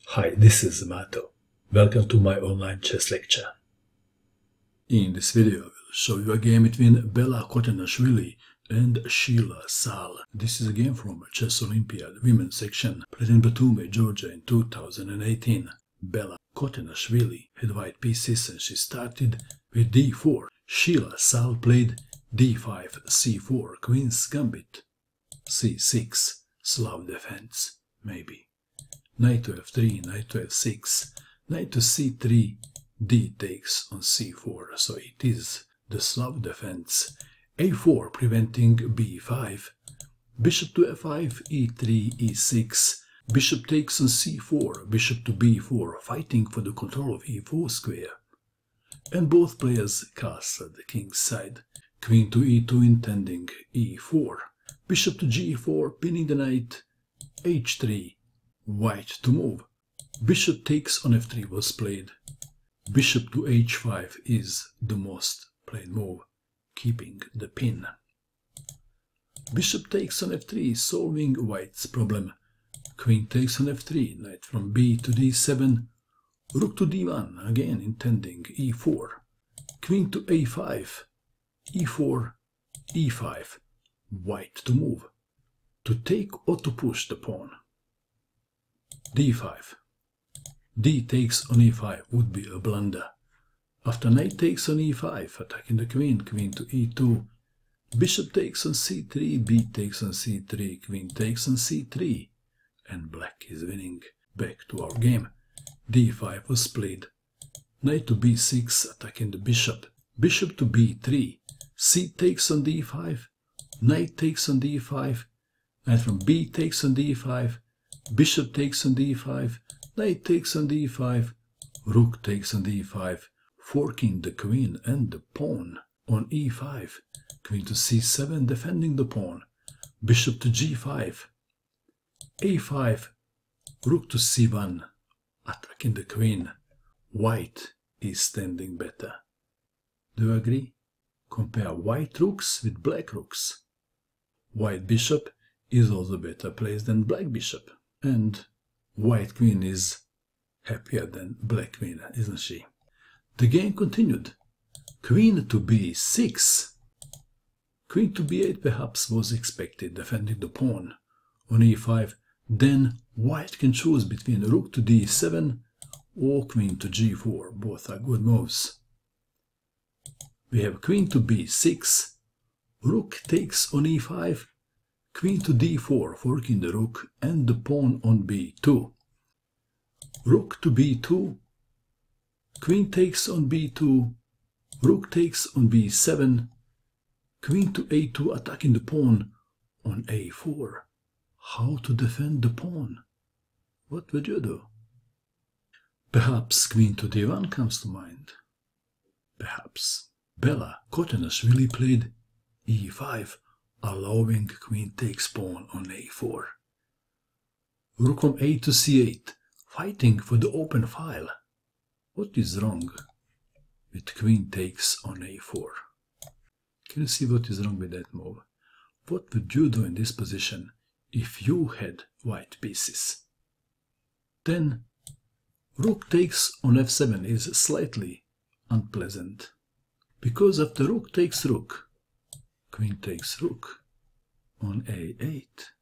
Hi, this is Mato. Welcome to my online chess lecture. In this video, I will show you a game between Bella Kotanashvili and Sheila Sal. This is a game from Chess Olympiad Women's Section, played in Batumi, Georgia in 2018. Bella Kotanashvili had white pieces and she started with d4. Sheila Sal played d5, c4, Queen's Gambit, c6, Slav defense, maybe. Knight to f3, knight to f6, knight to c3, d takes on c4, so it is the Slav defense. a4 preventing b5, bishop to f5, e3, e6, bishop takes on c4, bishop to b4, fighting for the control of e4 square. And both players castle the king's side. Queen to e2 intending e4, bishop to g4, pinning the knight, h3, white to move. Bishop takes on f3 was played. Bishop to h5 is the most played move, keeping the pin. Bishop takes on f3, solving white's problem. Queen takes on f3, knight from b to d7, rook to d1, again intending e4. Queen to a5, e4, e5, white to move, to take or to push the pawn. d5. d takes on e5 would be a blunder. After knight takes on e5, attacking the queen, queen to e2, bishop takes on c3, b takes on c3, queen takes on c3, and black is winning. Back to our game. d5 was played. Knight to b6, attacking the bishop, bishop to b3, c takes on d5, knight takes on d5, knight from b takes on d5, bishop takes on d5, knight takes on d5, rook takes on d5, forking the queen and the pawn on e5, queen to c7 defending the pawn, bishop to g5, a5, rook to c1, attacking the queen. White is standing better. Do you agree? Compare white rooks with black rooks. White bishop is also better placed than black bishop. And white queen is happier than black queen, isn't she? The game continued. Queen to b6. Queen to b8 perhaps was expected, defending the pawn. On e5, then white can choose between rook to d7 or queen to g4. Both are good moves. We have queen to b6. Rook takes on e5. Queen to d4, forking the rook and the pawn on b2. Rook to b2. Queen takes on b2. Rook takes on b7. Queen to a2, attacking the pawn on a4. How to defend the pawn? What would you do? Perhaps queen to d1 comes to mind. Perhaps. Bella Kotanashvili played e5, allowing queen takes pawn on a4. Rook from a to c8, fighting for the open file. What is wrong with queen takes on a4? Can you see what is wrong with that move? What would you do in this position if you had white pieces? Then rook takes on f7 is slightly unpleasant, because after rook takes rook, queen takes rook on a8.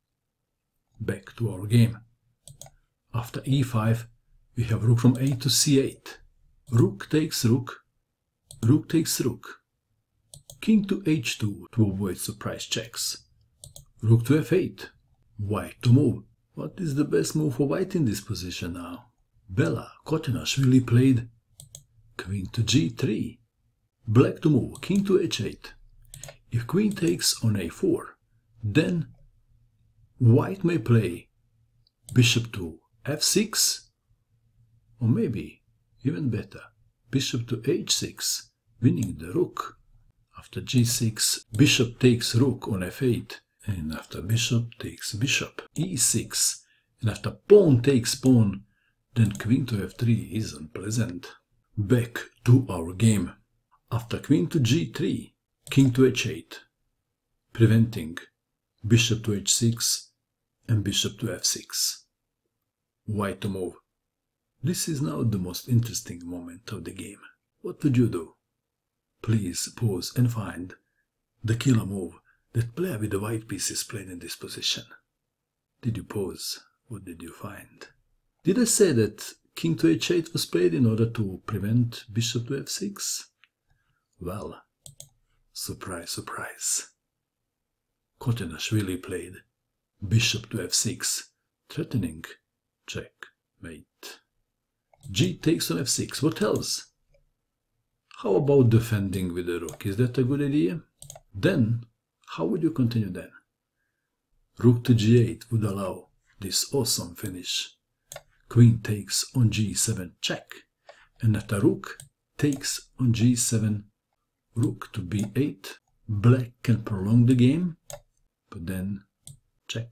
Back to our game. After e5, we have rook from a to c8. Rook takes rook, rook takes rook. King to h2 to avoid surprise checks. Rook to f8, white to move. What is the best move for white in this position now? Bella Kotanashvili played queen to g3. Black to move, king to h8. If queen takes on a4, then white may play bishop to f6, or maybe, even better, bishop to h6, winning the rook. After g6, bishop takes rook on f8, and after bishop takes bishop, e6, and after pawn takes pawn, then queen to f3 is unpleasant. Back to our game. After queen to g3, king to h8, preventing bishop to h6 and bishop to f6. White to move. This is now the most interesting moment of the game. What would you do? Please pause and find the killer move that player with the white pieces played in this position. Did you pause? What did you find? Did I say that king to h8 was played in order to prevent bishop to f6? Well, surprise, surprise. Kotanashvili played bishop to f6, threatening checkmate. G takes on f6. What else? How about defending with the rook? Is that a good idea? Then, how would you continue then? Rook to g8 would allow this awesome finish. Queen takes on g7 check. And after rook takes on g7, rook to b8. Black can prolong the game, but then checkmate.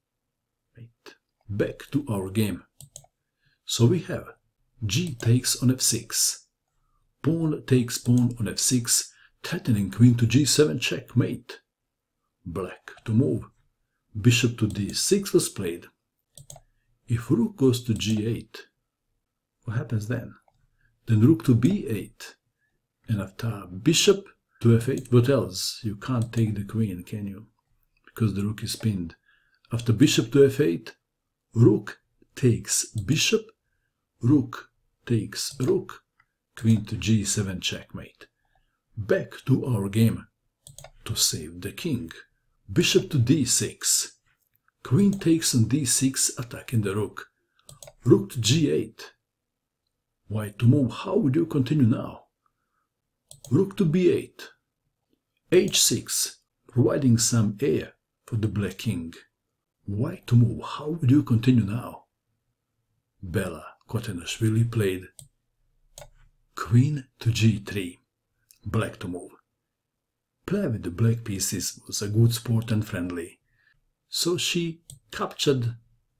Back to our game. So we have g takes on f6. Pawn takes pawn on f6, threatening queen to g7 checkmate. Black to move. Bishop to d6 was played. If rook goes to g8, what happens then? Then rook to b8. And after bishop to f8, what else? You can't take the queen, can you? Because the rook is pinned. After bishop to f8, rook takes bishop, rook takes rook, queen to g7 checkmate. Back to our game to save the king. Bishop to d6. Queen takes on d6, attacking the rook. Rook to g8. White to move. How would you continue now? Rook to b8. h6, providing some air for the black king. White to move. How would you continue now? Bela Kotanashvili played queen to g3. Black to move. Play with the black pieces was a good sport and friendly. So she captured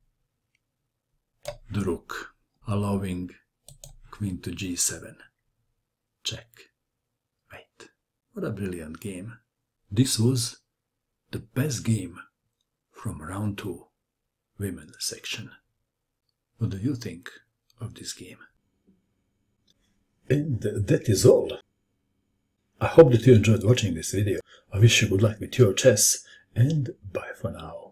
the rook, allowing queen to g7. Check. Wait. What a brilliant game. This was the best game from round 2, women's section. What do you think of this game? And that is all. I hope that you enjoyed watching this video. I wish you good luck with your chess, and bye for now.